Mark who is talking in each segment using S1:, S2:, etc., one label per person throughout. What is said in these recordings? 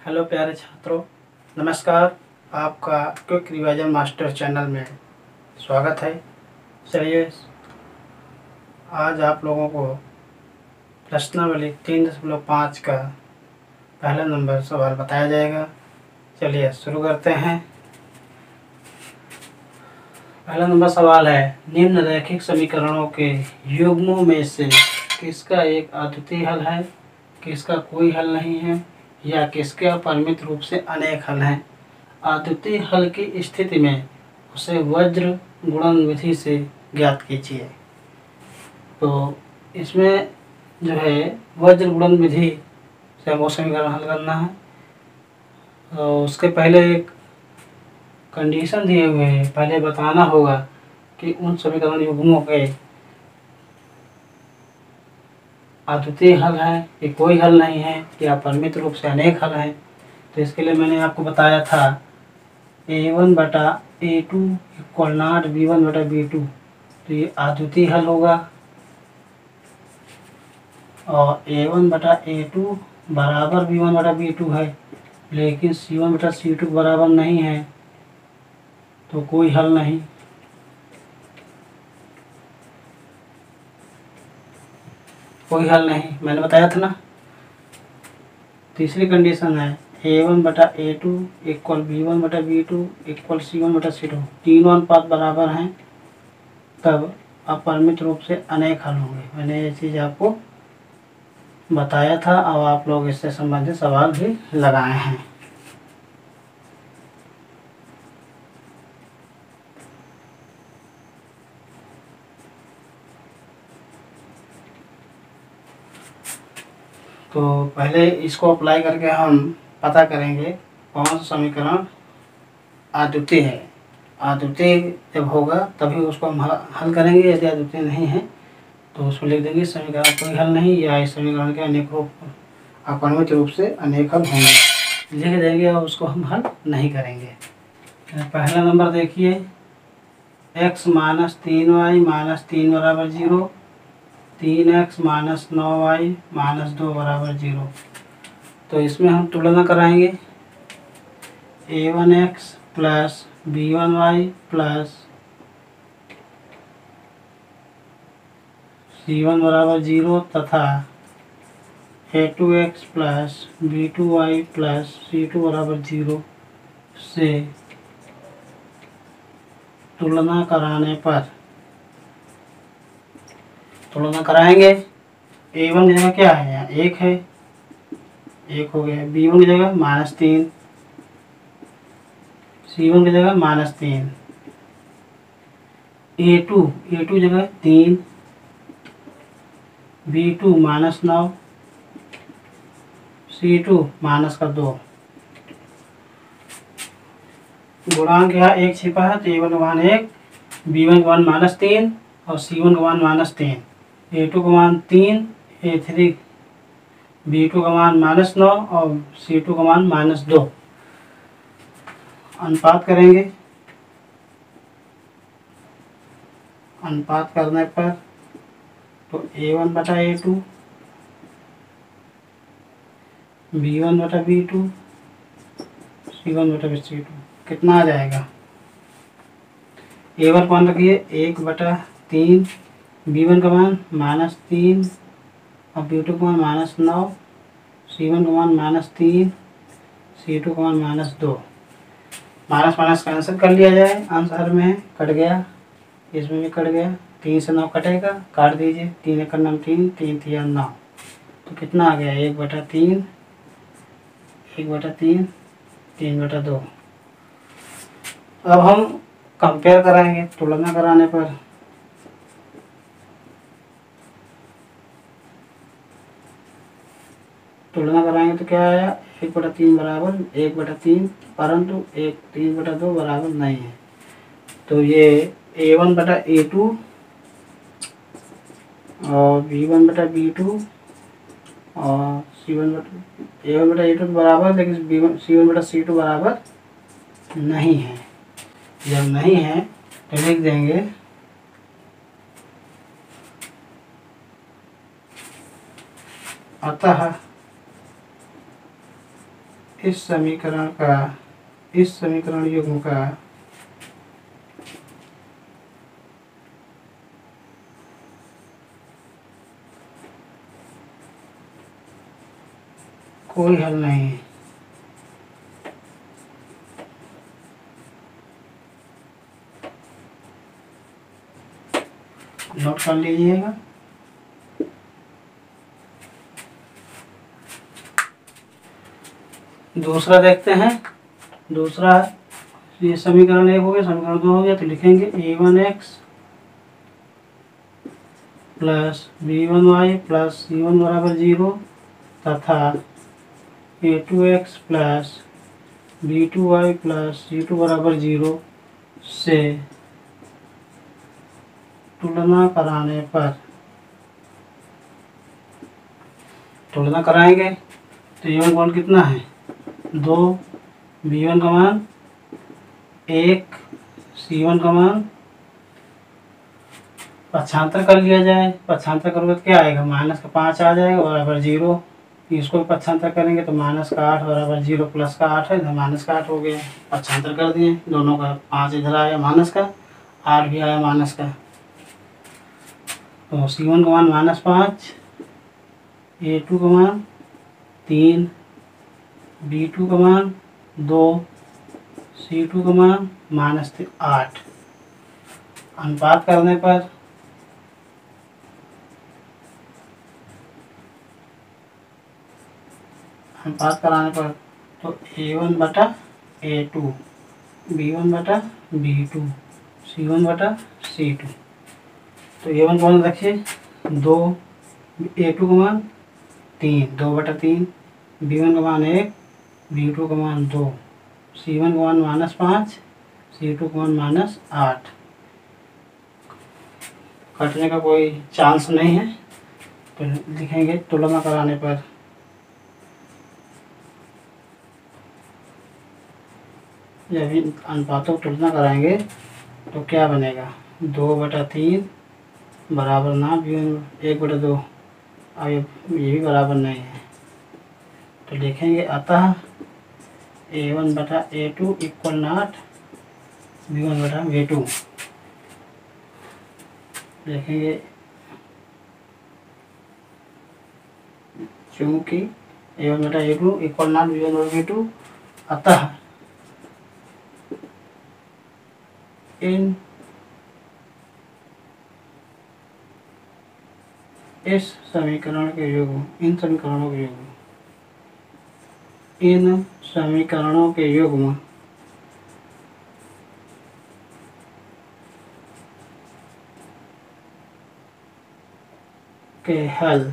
S1: Hello प्यारे छात्रों, नमस्कार। आपका क्विक रिवीजन मास्टर चैनल में स्वागत है। चलिए आज आप लोगों को प्रश्नावली 3.5 का पहला नंबर सवाल बताया जाएगा। चलिए शुरू करते हैं। पहला नंबर सवाल है, निम्न रैखिक समीकरणों के युग्मों में से किसका एक अद्वितीय हल है, किसका कोई हल नहीं है, या किसके अपरिमित रूप से अनेक हल हैं। अद्वितीय हल की स्थिति में उसे वज्र गुणन विधि से ज्ञात कीजिए। तो इसमें जो है वज्र गुणन विधि से हमको समीकरण हल करना है। तो उसके पहले एक कंडीशन दिए हुए हैं, पहले बताना होगा कि उन समीकरण युग्मों के अद्वितीय हल है कि कोई हल नहीं है, या अपरिमित रूप से अनेक हल हैं। तो इसके लिए मैंने आपको बताया था a1/a2 इक्वल नॉट b1/b2, तो ये अद्वितीय हल होगा। और a1/a2 बराबर b1/b2 है, लेकिन c1/c2 बराबर नहीं है, तो कोई हल नहीं। कोई हल नहीं मैंने बताया था ना। तीसरी कंडीशन है a1/a2 equal b1/b2 equal c1/c2, तीनों अनुपात बराबर हैं, तब अपरिमित रूप से अनेक हल होंगे। मैंने ये चीज़ आपको बताया था और आप लोग इससे संबंधित सवाल भी लगाए हैं। तो पहले इसको अप्लाई करके हम पता करेंगे कौन सा समीकरण अद्वितीय है। अद्वितीय जब होगा तभी उसको हम हल करेंगे। यदि अद्वितीय नहीं है तो उसको लिख देंगे समीकरण कोई हल नहीं, या इस समीकरण के अनेक रूप अपरिमित रूप से अनेक हल होंगे, लिख देंगे और उसको हम हल नहीं करेंगे। पहला नंबर देखिए, x - 3y - 3 बराबर 0, 3x - 9y - 2 बराबर 0। तो इसमें हम तुलना कराएंगे a1x plus b1y plus c1 बराबर 0 तथा a2x plus b2y plus c2 बराबर 0 से तुलना कराने पर तुलना कराएंगे। a1 की जगह क्या है, यहाँ 1 है, 1 हो गया। b1 की जगह -3, c1 की जगह -3, a2 जगह 3, b2 -9, c2 -2। गुणांक यहाँ 1 छिपा है, तो a1 का मान 1, b1 का मान -3 और c1 का मान -3, a2 का मान 3, a3 b2 का मान -9 और c2 का मान -2। अनुपात करेंगे। अनुपात करने पर तो a1/a2 b1/b2 c1/c2 कितना आ जाएगा। a1 मान रखिए 1/3, b1 का मान -3 और b2 का मान -9, c1 का मान -3, c2 का मान -2। माइनस माइनस कैंसिल कर लिया जाए, आंसर में कट गया, इसमें भी कट गया, 3 से 9 कटेगा, काट दीजिए, 3 × 9 3, 3 × 3 9, तो कितना आ गया 1/3, 1/3, 3/2। अब हम कंपेयर कराएंगे तुलना कराने पर। तुलना कराएंगे तो क्या आया, 1/3 बराबर 1/3, परंतु 3/2 बराबर नहीं है। तो ये a1/a2 और b1/b2 और a1/a2 बराबर, लेकिन c1/c2 बराबर नहीं है। जब नहीं है तो लिख देंगे अतः इस समीकरण युग्म का कोई हल नहीं है। नोट कर लीजिएगा। दूसरा देखते हैं। दूसरा ये समीकरण 1 हो गया, समीकरण 2 हो गया, तो लिखेंगे a1x plus b1y plus c1 बराबर 0 तथा a2x plus b2y plus c2 बराबर 0 से तुलना कराने पर, तुलना कराएंगे तो a1 का मान कितना है 2, b1 का मान 1, c1 का मान पक्षांतर कर लिया जाए। पक्षांतर करोगे तो क्या आएगा, माइनस का 5 आ जाएगा बराबर 0। इसको भी पक्षांतर करेंगे तो माइनस का 8 बराबर 0, प्लस का 8 है तो माइनस का 8 हो गया। पक्षांतर कर दिए, दोनों का 5 इधर आया माइनस का, 8 भी आया माइनस का। तो c1 का मान -5, a2 का मान 3, b2 का मान 2, c2 का मान -8। अनुपात करने पर अनुपात कराने पर तो a1 बटा a2, b1 बटा b2, c1 बटा c2। तो a1 का मान रखिए 2, a2 का मान 3, 2 बटा 3, b1 का मान 1, b2 का मान 2, c1 का मान -5, c2 का मान -8। कटने का कोई चांस नहीं है, तो लिखेंगे तुलना कराने पर जब इन अनुपातों की तुलना कराएंगे तो क्या बनेगा 2 बटा 3 बराबर ना, 1 बटा 2, अब ये भी बराबर नहीं है। तो लिखेंगे अतः a1 बटा a2 इक्वल नॉट b1 बटा b2। देखेंगे चूँकि a1 बटा a2 इक्वल नॉट b1 बटा b2, अतः इन समीकरणों के युग्म के हल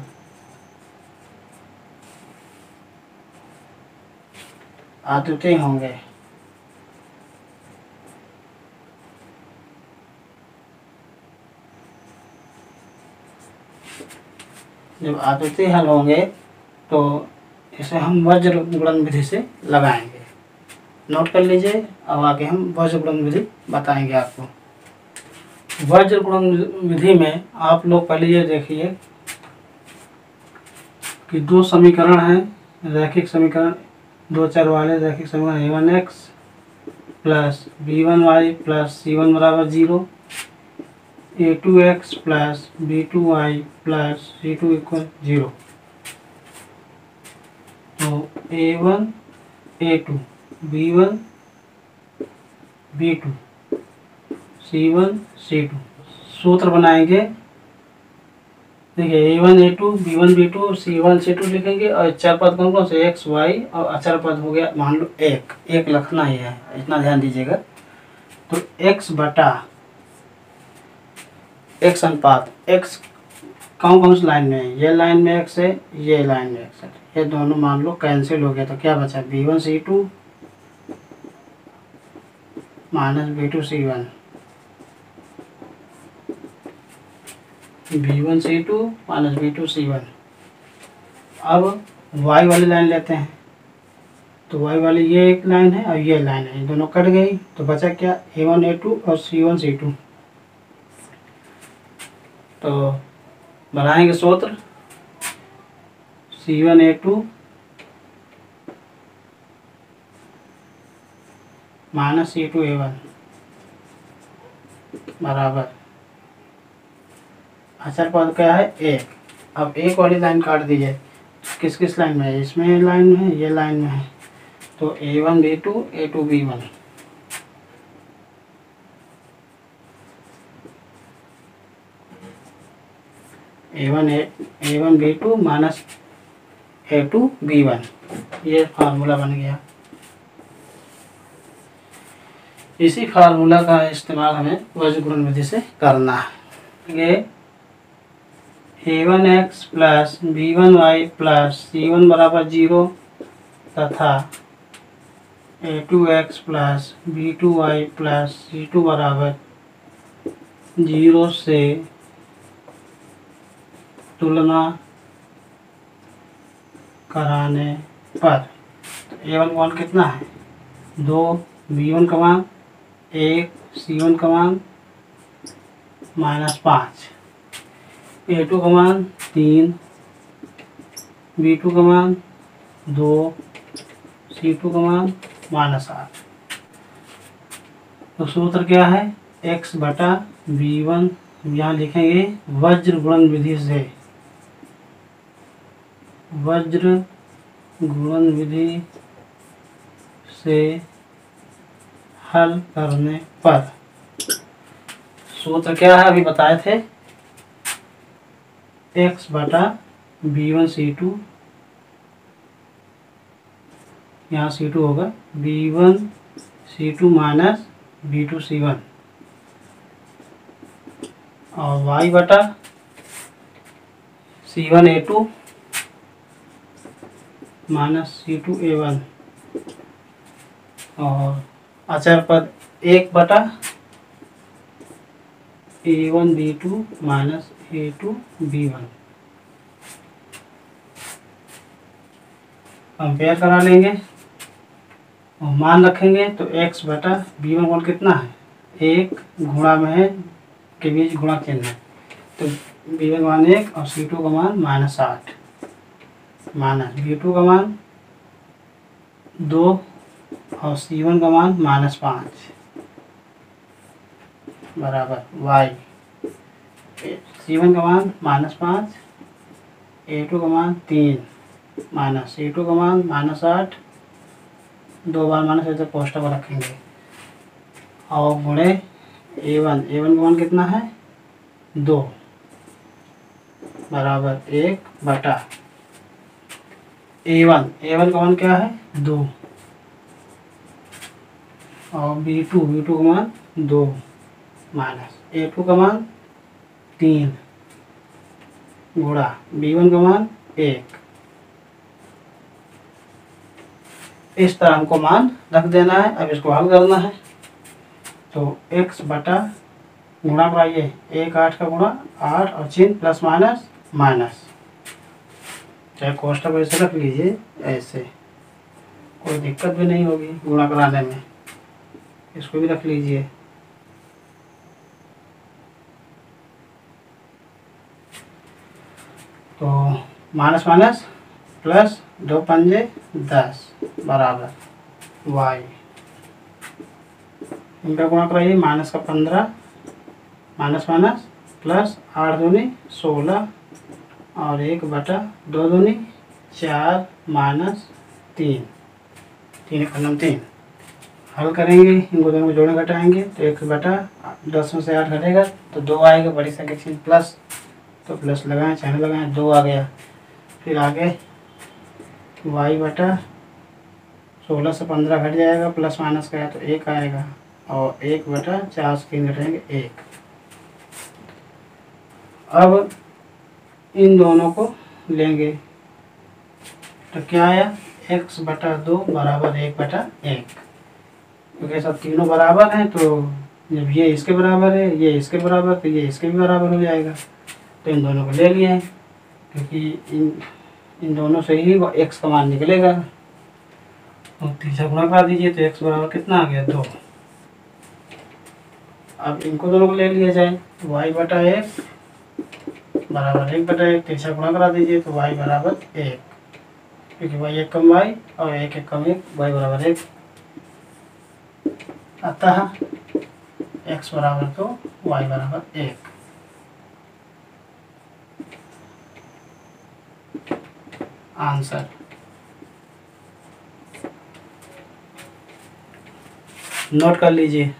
S1: अद्वितीय होंगे। जब अद्वितीय हल होंगे तो इसे हम वज्र गुणन विधि से लगाएंगे। नोट कर लीजिए, अब आगे हम वज्र गुणन विधि बताएंगे आपको। वज्र गुणन विधि में आप लोग पहले ये देखिए कि दो समीकरण हैं, रैखिक समीकरण, दो चर वाले रैखिक समीकरण a1x plus b1y plus c1 बराबर 0, a2x plus b2y plus c2 equal 0। तो a1 a2 b1 b2 c1 c2 सूत्र बनाएंगे। देखिए a1 a2 b1 b2 c1 c2 लिखेंगे और चर पद कौन कौन से x y और अचर पद हो गया मान लो एक लिखना ही है, इतना ध्यान दीजिएगा। तो x बटा x अनुपात x कौन सी लाइन में है, ये लाइन में x है, ये लाइन में x है, ये दोनों मान लो कैंसिल हो गया। तो क्या बचा b1 c2 minus b2 c1, b1 c2 minus b2 c1। अब y वाली लाइन लेते हैं, तो y वाली ये एक लाइन है और ये लाइन है, ये दोनों कट गई तो बचा क्या a1 a2 और c1 c2। तो बनाएंगे सूत्र c1 a2 माइनस C2A1 बराबर अचर पद क्या है 1। अब एक वाली लाइन काट दीजिए, किस किस लाइन में है, इसमें लाइन में है, ये लाइन में है, तो A1 B2 A2 B1 A1 B2 minus A2 B1, ये फार्मूला बन गया। इसी फार्मूला का इस्तेमाल हमें वज्र गुणन विधि से करना है। A1x plus B1y plus C1 बराबर 0 तथा A2x plus B2y plus C2 बराबर 0 से तुलना कराने पर A1 मान कितना है 2, B1 का मान 1, C1 का मान -5, A2 का मान 3, B2 का मान 2, C2 का मान -8। तो सूत्र क्या है x बटा B1, यहाँ लिखेंगे वज्र गुणन विधि से, वज्र गुणन विधि से हल करने पर सूत्र क्या है अभी बताए थे, x बटा B1 C2, यहाँ C2 होगा B1 C2 minus B2 C1 और y बटा C1 A2 minus C2 A1 और अचर पद 1 बटा A1 B2 minus A2 B1 compare करा लेंगे और मान रखेंगे तो x बटा B1 मान कितना है 1, गुणा में है के बीच गुणा चिन्ह है, तो B1 मान 1 और C2 का मान -8 माइनस B2 का मान 2 और C1 का मान -5 बराबर y, C1 का मान -5, A2 का मान 3 माइनस C2 का मान -8, 2 बार माइनस ऐसे पोस्टर पर रखेंगे और गुणे A1 का मान कितना है 2 बराबर 1 बटा A1 का मान क्या है 2 और B2 का मान 2 माइनस A2 का मान 3 गुणा B1 का मान 1। इस तरह हमको मान रख देना है। अब इसको हल करना है तो x बटा गुणा कराइए 1 8 का गुणा 8 और चिन्ह प्लस माइनस माइनस, चाहे कोष्ठक ऐसे रख लीजिए, ऐसे कोई दिक्कत भी नहीं होगी गुणा कराने में, इसको भी रख लीजिए। तो माइनस माइनस प्लस 2 पंजे 10 बराबर y, इनका गुणा कराइए माइनस का 15 माइनस माइनस प्लस 8 दूनी 16 और 1 बटा 2 दूनी 4 माइनस 3 3 3 हल करेंगे, इनको दोनों को जोड़े घटाएंगे तो 1 बटा 10 में से 8 घटेगा तो 2 आएगा, बड़ी संख्या चिन्ह प्लस, तो प्लस लगाएं चाहे लगाएं 2 आ गया। फिर आगे y बटा 16 से 15 घट जाएगा, प्लस माइनस का है तो 1 आएगा और 1 बटा 4 से 3 घटेंगे 1। अब इन दोनों को लेंगे तो क्या आया x बटा 2 बराबर 1 बटा 1, क्योंकि सब तीनों बराबर हैं तो जब ये इसके बराबर है ये इसके बराबर तो ये इसके भी बराबर हो जाएगा, तो इन दोनों को ले लिए हैं क्योंकि इन दोनों से ही x का मान निकलेगा। तो तीसरा गुणा करा दीजिए तो x बराबर कितना आ गया 2। अब इनको दोनों को ले लिया जाए y बटा 1 बराबर 1 बटा 1, तीसरा गुणा करा दीजिए तो y बराबर 1, क्योंकि y 1 कम y और 1 1 कम 1 y बराबर 1। अतः x बराबर 2 y बराबर 1। आंसर। नोट कर लीजिए।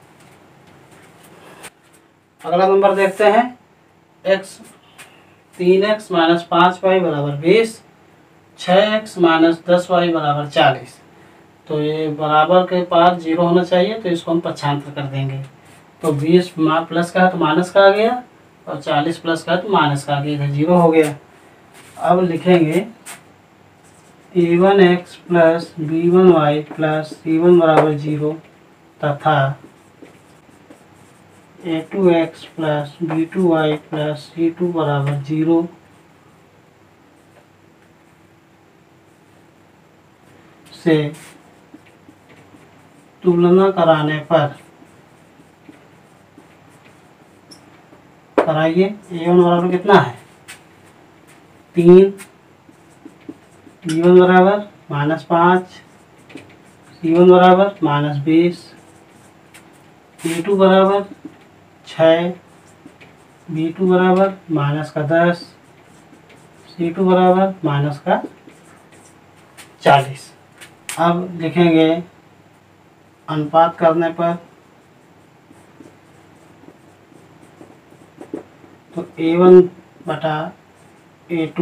S1: अगला नंबर देखते हैं। x 3x माइनस 5y बराबर 20, 6x माइनस 10y बराबर 40। तो ये बराबर के पास 0 होना चाहिए, तो इसको हम पक्षांतर कर देंगे। तो 20 प्लस का है तो माइनस का आ गया, और 40 प्लस का है तो माइनस का आ गया, इधर 0 हो गया। अब लिखेंगे a1x plus b1y plus c1 बराबर 0 तथा a2x plus b2y plus c2 बराबर 0 से तुलना कराने पर, कराइए, a1 बराबर कितना है 3, b1 बराबर -5, c1 बराबर -20, a2 बराबर 6, b2 बराबर -10, c2 बराबर -40। अब लिखेंगे अनुपात करने पर, तो a1 बटा a2,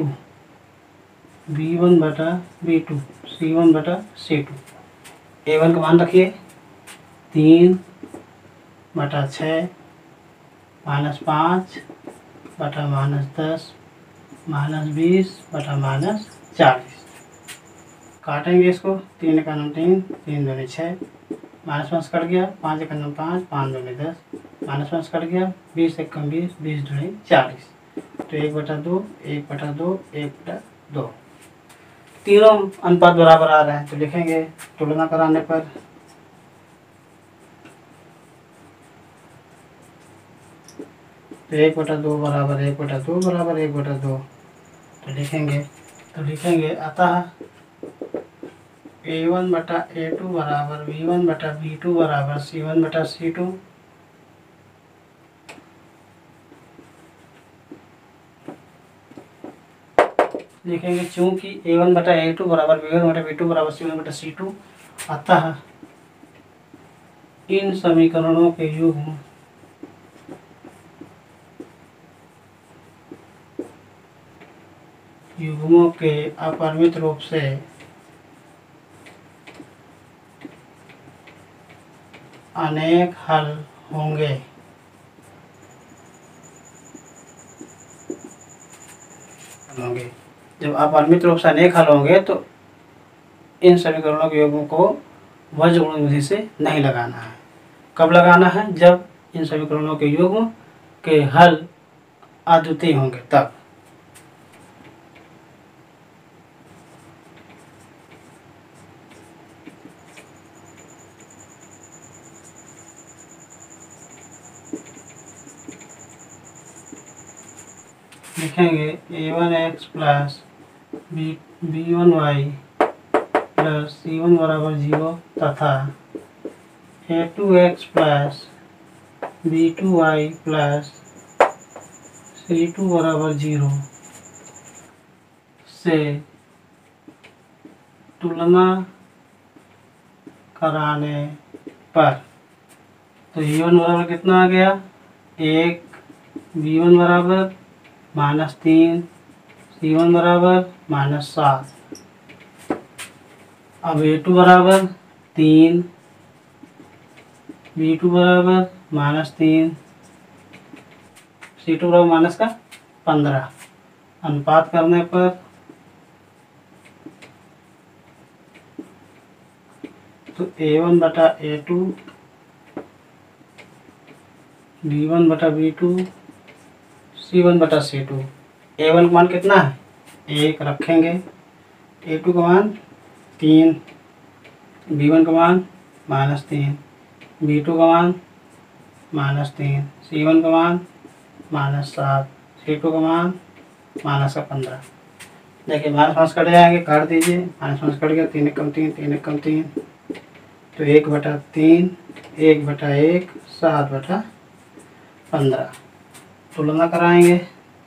S1: b1 बटा b2, c1 बटा c2। a1 का मान रखिए 3 बटा 6 -5 बटा -10 -20 बटा -40। काटेंगे इसको, 3 का नम 3, 3 दूनी 6, -5 कट गया, 5 का नम 5, 5 दूनी 10, -5 कट गया, 20 एक कम 20, 20 दूनी 40। तो 1/2, 1/2, 1/2, तीनों अनुपात बराबर आ रहे हैं। तो लिखेंगे तुलना कराने पर, तो 1/2 बराबर 1/2 बराबर 1/2। तो लिखेंगे अतः a1 बटा a2 बराबर b1 बटा b2 बराबर c1 बटा c2। लिखेंगे चूंकि a1 बटा a2 बराबर b1 बटा b2 बराबर c1 बटा c2, अतः इन समीकरणों के युग्मों के अपरिमित रूप से अनेक हल होंगे। जब अपरिमित रूप से अनेक हल होंगे तो इन समीकरणों के युग्मों को वज्र गुणन विधि से नहीं लगाना है। कब लगाना है? जब इन समीकरणों के युग्म के हल अद्वितीय होंगे तब। लिखेंगे a1x plus b1y plus c1 बराबर 0 तथा a2x plus b2y plus c2 बराबर 0 से तुलना कराने पर, तो a1 बराबर कितना आ गया 1, b1 बराबर -3, c1 बराबर -7। अब a2 बराबर 3, b2 बराबर -3, c2 बराबर -15। अनुपात करने पर, तो a1 बटा a2, b1 बटा b2, c1 बटा c2। a1 का मान कितना है 1 रखेंगे, a2 का मान 3, b1 का मान -3, b2 का मान -3, c1 का मान -7, c2 का मान -15। देखिए -5 कट जाएंगे, काट दीजिए, -5 कट गया, 3 कम 3, 3 कम 3, तो 1/3, 1/1, 7/15। तुलना कराएंगे।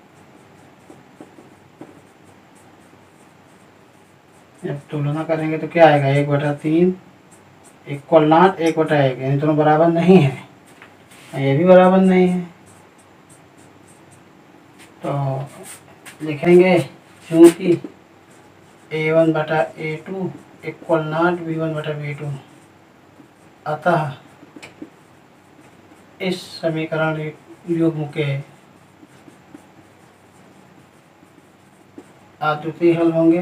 S1: जब तुलना करेंगे तो क्या आएगा, 1/3 इक्वल नॉट 1/1, यानी दोनों बराबर नहीं है, ये भी बराबर नहीं है। तो लिखेंगे क्योंकि A1/A2 इक्वल नॉट B1/B2, अतः इस समीकरण युग्म के अद्वितीय हल होंगे,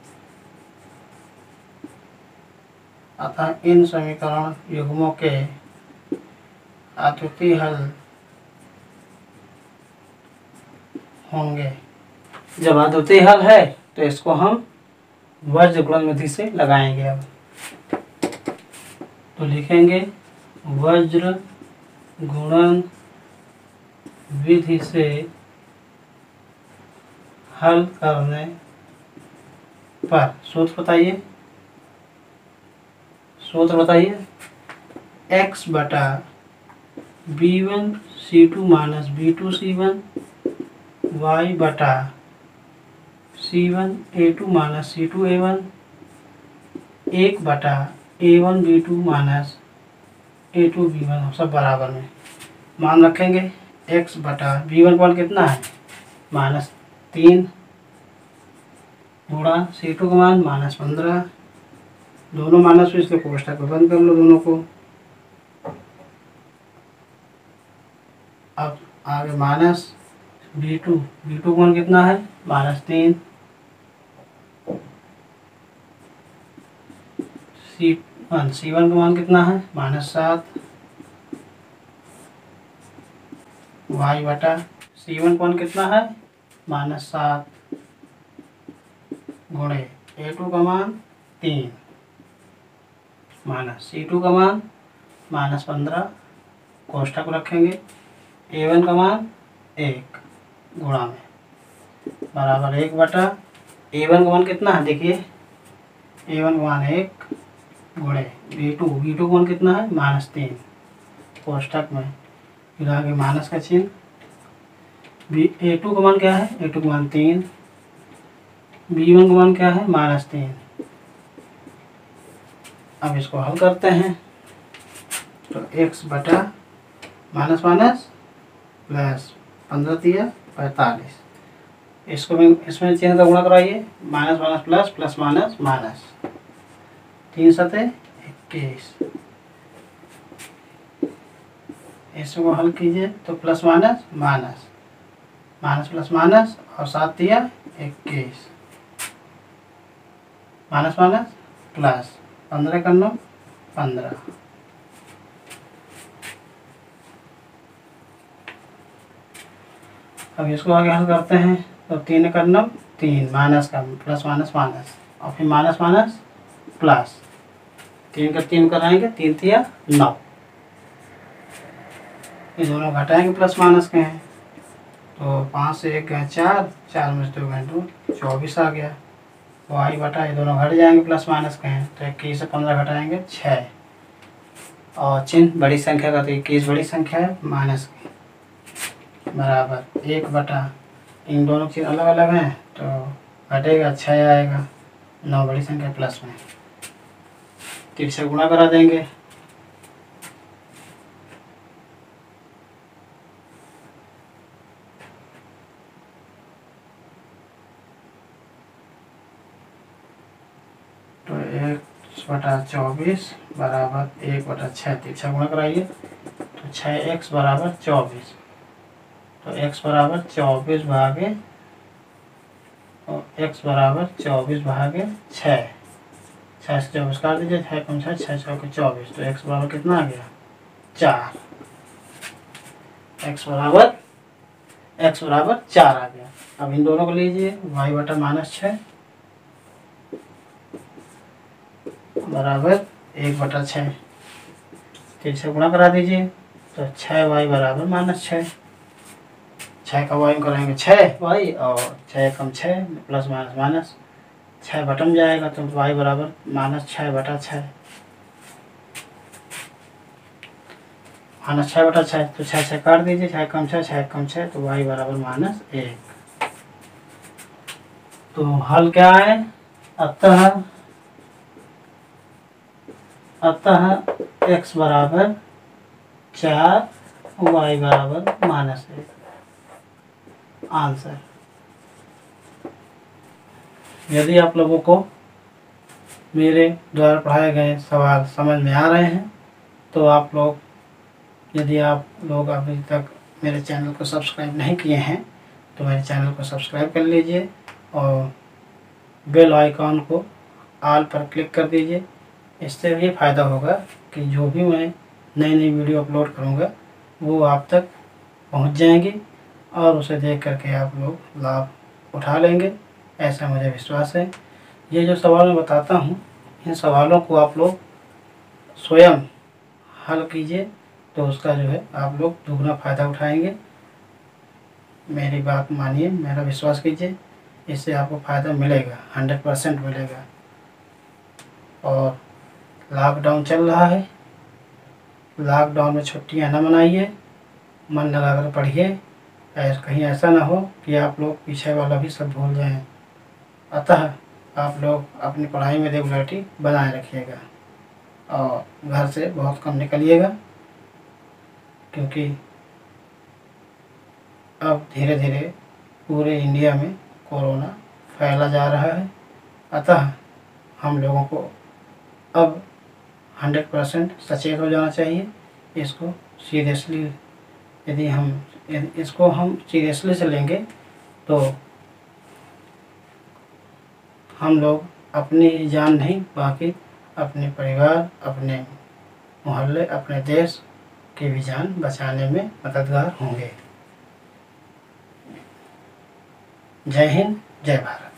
S1: अतः इन समीकरण युग्मों के अद्वितीय हल होंगे। जब अद्वितीय हल है तो इसको हम वज्र गुणन विधि से लगाएंगे। अब तो लिखेंगे वज्र गुणन विधि से हल करने पर सूत्र बताइए, x/B1C2 minus B2C1 y/C1A2 minus C2A1 1/A1B2 minus A2B1 सब बराबर में। मान रखेंगे x/B1 कौन कितना है, -3 गुणा C2 का मान -15, दोनों माइनस में इसलिए कोष्टक में बंद कर लो दोनों को। अब आगे माइनस B2 का मान कितना है, -3, C1 का मान कितना है, -7, y/C1 का मान कितना है, -7 गुणे A2 का मान 3 माइनस C2 का मान -15, कोष्टक रखेंगे, A1 का मान 1 गुणा में बराबर 1/A1 का मान कितना है, देखिए A1 का मान 1 गुणे B2 का मान कितना है, -3, कोष्टक में फिर आगे माइनस का चिन्ह। A2 का मान क्या है, A2 का मान 3, B1 का मान क्या है, -3। अब इसको हल करते हैं तो x बटा माइनस माइनस प्लस 15×3 = 45, इसको मैं इसमें चिन्ह का गुणा कराइए, minus minus plus plus minus minus, 3×7=21, इसको हल कीजिए तो plus minus minus minus plus minus और 7×3=21, माइनस माइनस प्लस 15×9=15। अब इसको आगे हल करते हैं तो 3×9=3, माइनस का प्लस माइनस माइनस और फिर माइनस माइनस प्लस, 3×3 कराएंगे, 3×3=9, ये दोनों घटाएंगे प्लस माइनस के हैं तो 5 से 1 गए 4, 4 में से 2 गए 2, 24 आ गया। y/, ये दोनों घट जाएंगे प्लस माइनस के हैं तो 21 से 15 घटाएंगे 6, और चिन्ह बड़ी संख्या का तो 21 बड़ी संख्या है, माइनस की बराबर 1/, इन दोनों चिन्ह अलग अलग हैं तो घटेगा 6 आएगा, 9 बड़ी संख्या प्लस में, 3 से गुणा करा देंगे, तो 1/24 बराबर 1/6, 3 से गुणा कराइए तो 6x बराबर 24, तो x बराबर 24 भागे और x बराबर 24 भागे 6, 6 से 24 काट दीजिए, 6 कम 6, 6 6 के 24, तो x बराबर कितना आ गया, 4, x बराबर 4 आ गया। अब इन दोनों को लीजिए, y/-6 बराबर 1/6, 3 से गुणा करा दीजिए तो 6y बराबर -6, 6 का y करेंगे 6y और 6 कम 6 प्लस माइनस माइनस, 6 बटन जाएगा तो y बराबर -6/6, -6/6 तो 6 काट दीजिए, 6 कम 6 तो y बराबर -1। तो हल क्या है? अतः x बराबर 4 y बराबर -1। आंसर। यदि आप लोगों को मेरे द्वारा पढ़ाए गए सवाल समझ में आ रहे हैं तो आप लोग, यदि आप लोग अभी तक मेरे चैनल को सब्सक्राइब नहीं किए हैं तो मेरे चैनल को सब्सक्राइब कर लीजिए और बेल आइकॉन को ऑल पर क्लिक कर दीजिए। इससे ये फ़ायदा होगा कि जो भी मैं नई नई वीडियो अपलोड करूँगा वो आप तक पहुँच जाएंगी और उसे देख करके आप लोग लाभ उठा लेंगे, ऐसा मुझे विश्वास है। ये जो सवाल मैं बताता हूँ, इन सवालों को आप लोग स्वयं हल कीजिए तो उसका जो है आप लोग दुगना फ़ायदा उठाएंगे। मेरी बात मानिए, मेरा विश्वास कीजिए, इससे आपको फ़ायदा मिलेगा, 100% मिलेगा। और लॉकडाउन चल रहा है, लॉकडाउन में छुट्टियां न मनाइए, मन लगाकर पढ़िए। कहीं ऐसा ना हो कि आप लोग पीछे वाला भी सब भूल जाएं। अतः आप लोग अपनी पढ़ाई में रेगुलरिटी बनाए रखिएगा और घर से बहुत कम निकलिएगा, क्योंकि अब धीरे धीरे पूरे इंडिया में कोरोना फैला जा रहा है। अतः हम लोगों को अब 100% सचेत हो जाना चाहिए। इसको सीरियसली, यदि इसको हम सीरियसली से लेंगे तो हम लोग अपनी ही जान नहीं, बाकी अपने परिवार, अपने मोहल्ले, अपने देश की भी जान बचाने में मददगार होंगे। जय हिंद, जय भारत।